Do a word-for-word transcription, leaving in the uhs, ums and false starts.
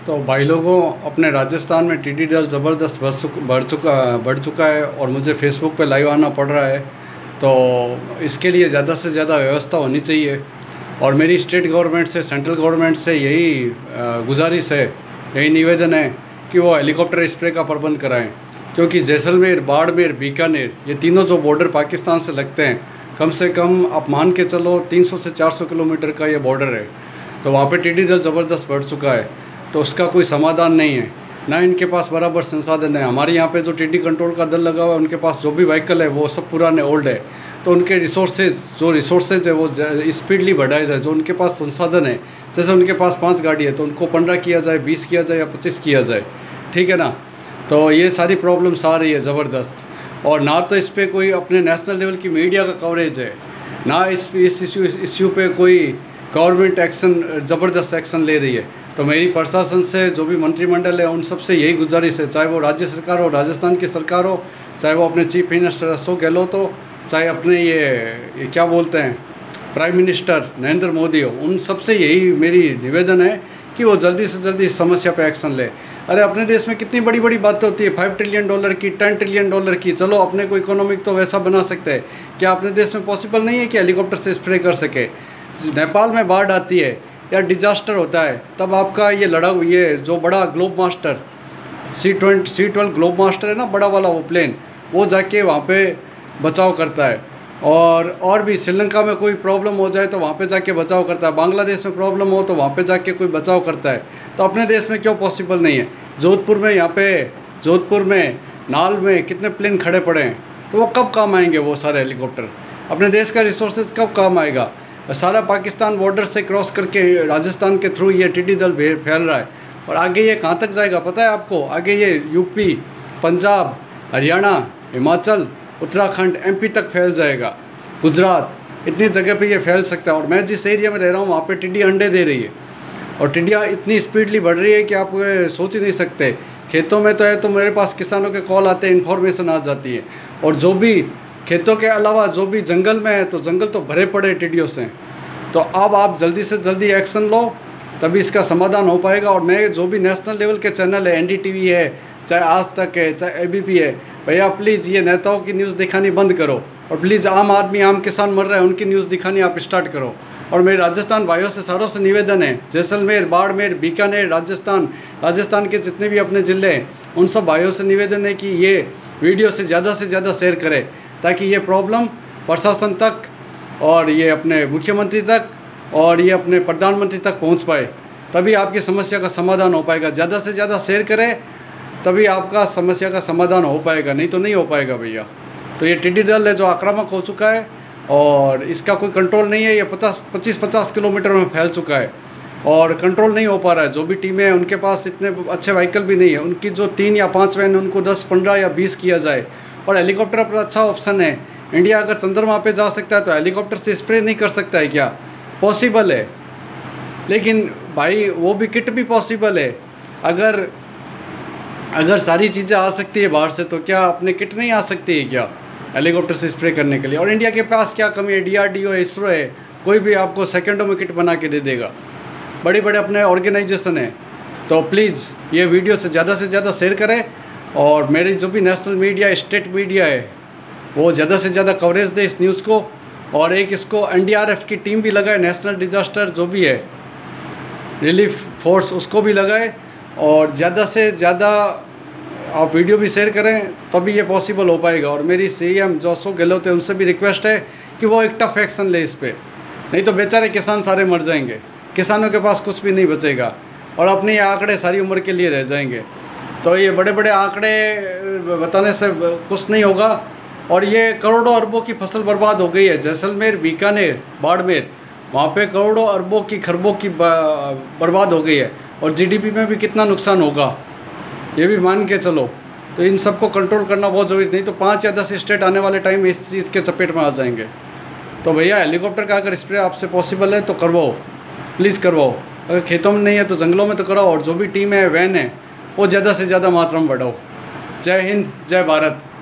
तो भाई लोगों, अपने राजस्थान में टिड्डी दल ज़बरदस्त बढ़ चुका बढ़ चुका बढ़ चुका है और मुझे फेसबुक पे लाइव आना पड़ रहा है। तो इसके लिए ज़्यादा से ज़्यादा व्यवस्था होनी चाहिए और मेरी स्टेट गवर्नमेंट से, सेंट्रल गवर्नमेंट से यही गुजारिश है, यही निवेदन है कि वो हेलीकॉप्टर स्प्रे का प्रबंध कराएं, क्योंकि जैसलमेर, बाड़मेर, बीकानेर ये तीनों जो बॉर्डर पाकिस्तान से लगते हैं, कम से कम आप मान के चलो तीन सौ से चार सौ किलोमीटर का ये बॉर्डर है। तो वहाँ पे टिड्डी दल ज़बरदस्त बढ़ चुका है, तो उसका कोई समाधान नहीं है, ना इनके पास बराबर संसाधन है। हमारे यहाँ पे जो टिड्डी कंट्रोल का दल लगा हुआ है, उनके पास जो भी व्हीकल है वो सब पुराने ओल्ड है, तो उनके रिसोर्सेज जो रिसोर्सेज है वो स्पीडली बढ़ाए जाए। जो उनके पास संसाधन है, जैसे उनके पास पाँच गाड़ी है तो उनको पंद्रह किया जाए, बीस किया जाए या पच्चीस किया जाए, ठीक है ना। तो ये सारी प्रॉब्लम्स आ रही है ज़बरदस्त, और ना तो इस पर कोई अपने नेशनल लेवल की मीडिया का कवरेज है, ना इस इस इशू इश्यू पे कोई गवर्नमेंट एक्शन, ज़बरदस्त एक्शन ले रही है। तो मेरी प्रशासन से, जो भी मंत्रिमंडल है, उन सबसे यही गुजारिश है, चाहे वो राज्य सरकार हो, राजस्थान की सरकार हो, चाहे वो अपने चीफ मिनिस्टर अशोक गहलोत हो, चाहे अपने ये, ये क्या बोलते हैं प्राइम मिनिस्टर नरेंद्र मोदी हो, उन सबसे यही मेरी निवेदन है कि वो जल्दी से जल्दी इस समस्या पे एक्शन ले। अरे अपने देश में कितनी बड़ी बड़ी बातें होती है, फाइव ट्रिलियन डॉलर की, टेन ट्रिलियन डॉलर की, चलो अपने को इकोनॉमिक तो वैसा बना सकते हैं, क्या अपने देश में पॉसिबल नहीं है कि हेलीकॉप्टर से स्प्रे कर सके। नेपाल में बाढ़ आती है या डिजास्टर होता है, तब आपका ये लड़ा ये जो बड़ा globe master C twenty C twelve globe master है ना, बड़ा वाला वो प्लेन, वो जाके वहाँ पे बचाव करता है। और और भी श्रीलंका में कोई प्रॉब्लम हो जाए तो वहाँ पे जाके बचाव करता है, बांग्लादेश में प्रॉब्लम हो तो वहाँ पे जाके कोई बचाव करता है। तो अपने देश में क्यों पॉसिबल नहीं है। जोधपुर में, यहाँ पे जोधपुर में, नाल में कितने प्लेन खड़े पड़े हैं, तो वो कब काम आएंगे वो सारे हेलीकॉप्टर। अपने देश का रिसोर्सेज कब काम आएगा। सारा पाकिस्तान बॉर्डर से क्रॉस करके राजस्थान के थ्रू ये टिड्डी दल फैल रहा है, और आगे ये कहाँ तक जाएगा पता है आपको। आगे ये यूपी, पंजाब, हरियाणा, हिमाचल, उत्तराखंड, एमपी तक फैल जाएगा, गुजरात, इतनी जगह पे ये फैल सकता है। और मैं जिस एरिया में रह रहा हूँ वहाँ पे टिड्डी अंडे दे रही है, और टिड्डियाँ इतनी स्पीडली बढ़ रही है कि आप सोच ही नहीं सकते। खेतों में तो है, तो मेरे पास किसानों के कॉल आते हैं, इन्फॉर्मेशन आ जाती है। और जो भी खेतों के अलावा जो भी जंगल में है, तो जंगल तो भरे पड़े टिड्डियों से। तो अब आप जल्दी से जल्दी एक्शन लो, तभी इसका समाधान हो पाएगा। और मैं जो भी नेशनल लेवल के चैनल है, एनडीटीवी है, चाहे आज तक है, चाहे एबीपी है, भैया प्लीज़ ये नेताओं की न्यूज़ दिखानी बंद करो, और प्लीज़ आम आदमी, आम किसान मर रहे हैं, उनकी न्यूज़ दिखानी आप स्टार्ट करो। और मेरे राजस्थान भाइयों से, सारों से निवेदन है, जैसलमेर, बाड़मेर, बीकानेर, राजस्थान राजस्थान के जितने भी अपने ज़िले हैं, उन सब भाइयों से निवेदन है कि ये वीडियो से ज़्यादा से ज़्यादा शेयर करें, ताकि ये प्रॉब्लम प्रशासन तक, और ये अपने मुख्यमंत्री तक, और ये अपने प्रधानमंत्री तक पहुंच पाए, तभी आपकी समस्या का समाधान हो पाएगा। ज़्यादा से ज़्यादा शेयर करें, तभी आपका समस्या का समाधान हो पाएगा, नहीं तो नहीं हो पाएगा भैया। तो ये टिड्डी दल है जो आक्रामक हो चुका है, और इसका कोई कंट्रोल नहीं है। ये पचास पच्चीस पचास किलोमीटर में फैल चुका है, और कंट्रोल नहीं हो पा रहा है। जो भी टीमें हैं उनके पास इतने अच्छे व्हीकल भी नहीं है, उनकी जो तीन या पाँच वैन, उनको दस पंद्रह या बीस किया जाए। और हेलीकॉप्टर पर अच्छा ऑप्शन है, इंडिया अगर चंद्रमा पे जा सकता है तो हेलीकॉप्टर से स्प्रे नहीं कर सकता है क्या? पॉसिबल है, लेकिन भाई वो भी किट भी पॉसिबल है। अगर अगर सारी चीज़ें आ सकती है बाहर से, तो क्या अपने किट नहीं आ सकती है क्या हेलीकॉप्टर से स्प्रे करने के लिए? और इंडिया के पास क्या कमी है, डीआरडीओ, इसरो है, कोई भी आपको सेकेंडों में किट बना के दे देगा, बड़े बड़े अपने ऑर्गेनाइजेशन है। तो प्लीज़ ये वीडियो से ज़्यादा से ज़्यादा शेयर करें, और मेरी जो भी नेशनल मीडिया, स्टेट मीडिया है, वो ज़्यादा से ज़्यादा कवरेज दे इस न्यूज़ को। और एक इसको एनडीआरएफ की टीम भी लगाए, नेशनल डिजास्टर जो भी है रिलीफ फोर्स, उसको भी लगाए, और ज़्यादा से ज़्यादा आप वीडियो भी शेयर करें, तभी ये पॉसिबल हो पाएगा। और मेरी सीएम जो अशोक गहलोत है, उनसे भी रिक्वेस्ट है कि वो एक टफ एक्शन ले इस पर, नहीं तो बेचारे किसान सारे मर जाएंगे, किसानों के पास कुछ भी नहीं बचेगा, और अपने ये आंकड़े सारी उम्र के लिए रह जाएंगे। तो ये बड़े बड़े आंकड़े बताने से कुछ नहीं होगा, और ये करोड़ों अरबों की फसल बर्बाद हो गई है। जैसलमेर, बीकानेर, बाड़मेर, वहाँ पे करोड़ों अरबों की, खरबों की बर्बाद हो गई है, और जीडीपी में भी कितना नुकसान होगा ये भी मान के चलो। तो इन सबको कंट्रोल करना बहुत ज़रूरी, नहीं तो पाँच या दस स्टेट आने वाले टाइम में इस चीज़ के चपेट में आ जाएंगे। तो भैया हेलीकॉप्टर का अगर स्प्रे आपसे पॉसिबल है तो करवाओ, प्लीज़ करवाओ। अगर खेतों में नहीं है तो जंगलों में तो कराओ, और जो भी टीम है, वैन है, वो ज़्यादा से ज़्यादा मात्रा में बढ़ाओ। जय हिंद, जय भारत।